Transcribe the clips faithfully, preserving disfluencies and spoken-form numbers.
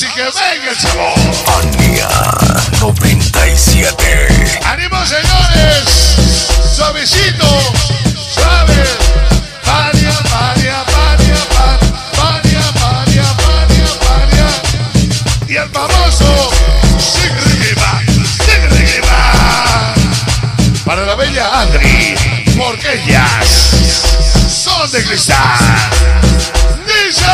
Vamos y que venga el sabor. Fania noventa y siete. ¡Ánimo, señores! Suavecito, suave. Fania, Fania, Fania, Fania, Fania, Fania, Fania. Y el famoso Sigrigiba, Sigrigiba. Para la bella Adri, porque ellas son de cristal. ¡Dice!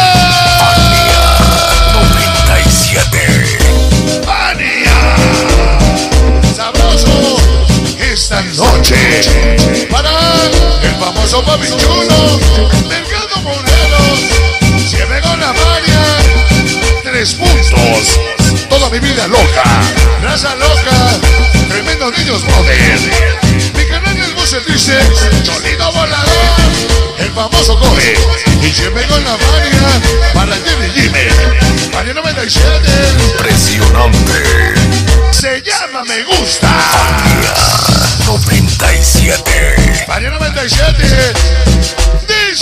noventa y siete. ¡Fania! Sabroso esta noche para el famoso papi chulo Mercado Morelos. Siempre con la Fania. Tres puntos. Toda mi vida loca. Raza loca. Tremendos niños brother. Mi canal el se dice Cholito Volador. El famoso coge. Y siempre con la Fania para Jenny Jimmy. Fania noventa y siete. Impresionante. Se llama Me Gusta. Fania noventa y siete. Fania noventa y siete. Dice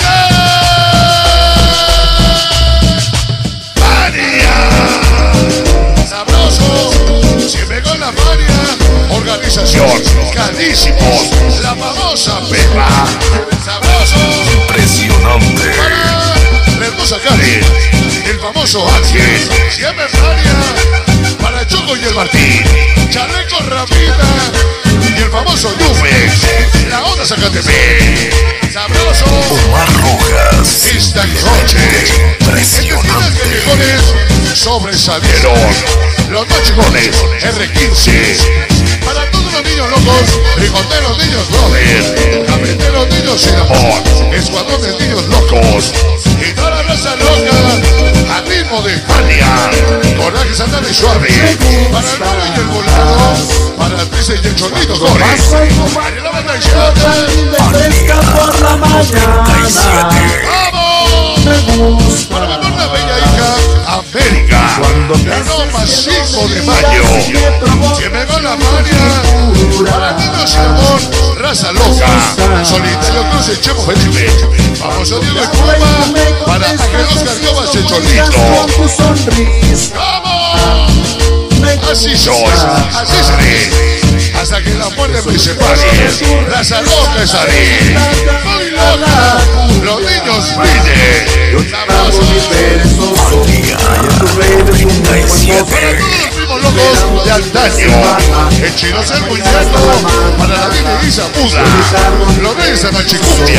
Fania. Sabroso. Siempre con la Fania. Organización. Carísimos. La famosa Pepa. Sabroso. Impresionante. Para la hermosa Karen. El famoso Ángel. Siempre Fania. Para Choco y el Martín. Chaleco Rapita. Y el famoso Yufe. La onda Zacatepec. Sabroso. Omar Rojas. Esta noche. Impresionante. Callejones sobresalieron. Los más chingones. R quince. Para todos los niños locos. Ricote los niños brother. Cafete los niños sin amor. Escuadrón de niños locos. Y toda la raza loca. Al ritmo de Fania. Coraje Santana y Suave. Para el Moro y el Volado. Para el Triste y el Chorrito Corres. Para el noventa y siete. Fania noventa y siete. ¡Vamos! Para mi hermana bella hija América. Roma cinco de mayo. Siempre con la Fania. Para niños sin amor. Raza loca. Solitario Cruz y Chemo Felipe. Vamos a Diego y Puma. Para Ángel Oscar Gómez el Chorrito. ¡Vamos! Así soy, así seré. Hasta que la muerte me separe. Raza loca estaré. Muy loca. Los niños brillen. Sabrosos. Fania noventa y siete. Para todos los primos locos de antaño. El chino es el muñeco. Para la Dina Isa Muda. Lorenza Machicutia.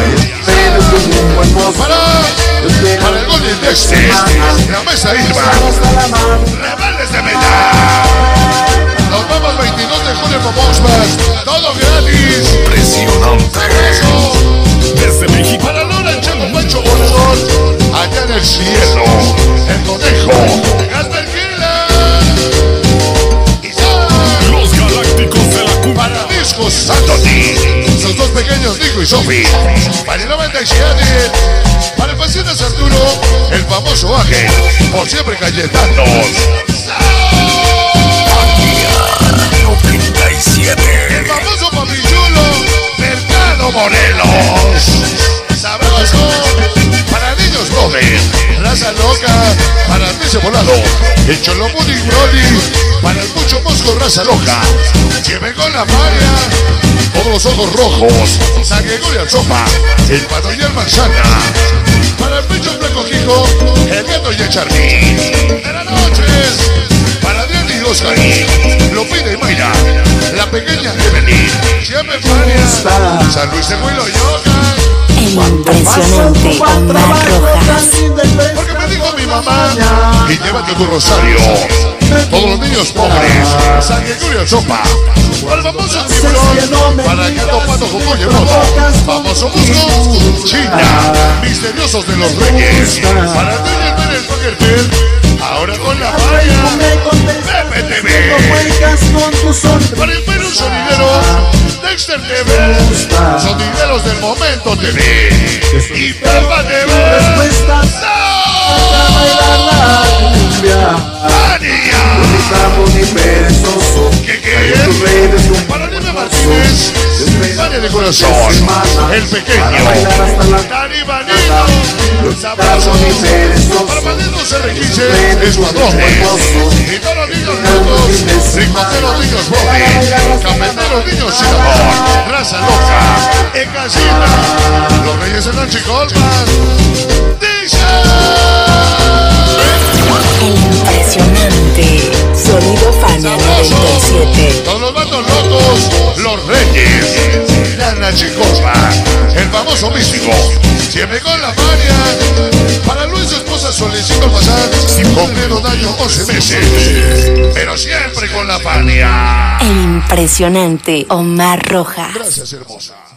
Para, para el Golden Dexter. La mesa Irma. Rebeldes de metal. Nos vamos veintidós de julio con Boxbass. Todo gratis. Impresionante. Desde México. Para Lola Chaco Pancho Bolsón. Allá en el cielo. El conejo. Gasper Los Galácticos de la Cuba. Para Discos Santoni. Sus dos pequeños Nico y Sofi. Para el noventa y siete. Para el Pacientes Arturo. El famoso Ángel. Por siempre Cayetanos. noventa y siete. El famoso papi chulo. Mercado Morelos. Sabroso. Para niños brother. Raza loca. Para Trice Volado. El Cholo Buddy Brody. Para el Mucho Mosco. Raza loca. Siempre con la Fania. Todos los ojos rojos. San Gregorio al Sopa. El Pato y el Manzana. Para el Pecho Blanco Quijo. El Nieto y el Charly. De las noches. Para Adrián y Oscarín. Lupita y Mayra. La pequeña Evelyn. Siempre Fania. San Luis de Huilo Yoga. Impresionante Omar Rojas. Porque me dijo mi mamá. Y llévate tu rosario. Todos los niños pobres. San Gregorio al Sopa. Para el famoso tiburón. Para el gato pato con pollo modo. Famoso musgo. China. Misteriosos de los Reyes. Para Daniel Pérez Fagerfeld. Ahora con la Fania. Pepe T V. Para el Perú Sonidero. Dexter T V. Sonideros del Momento T V. Y Pepa T V. ¿Qué quieres? Para Nina Martínez, Fania de Corazón, el pequeño, Dani Vanino, Sabroso, para Bandidos R quince, Escuadrones. Y todos los niños locos, Ricoteros niños Bobby, Cafeteros niños sin amor, Raza Loca, En Casita, Los Reyes de la Chicolman, dice. El impresionante sonido Fania noventa y siete. Todos los vatos locos, Los Reyes, la Nachicolma, el famoso místico, siempre con la Fania. Para Luis, su esposa Solecito Pasar, cumpliendo daño once meses, pero siempre con la Fania. El impresionante Omar Rojas. Gracias, hermosa.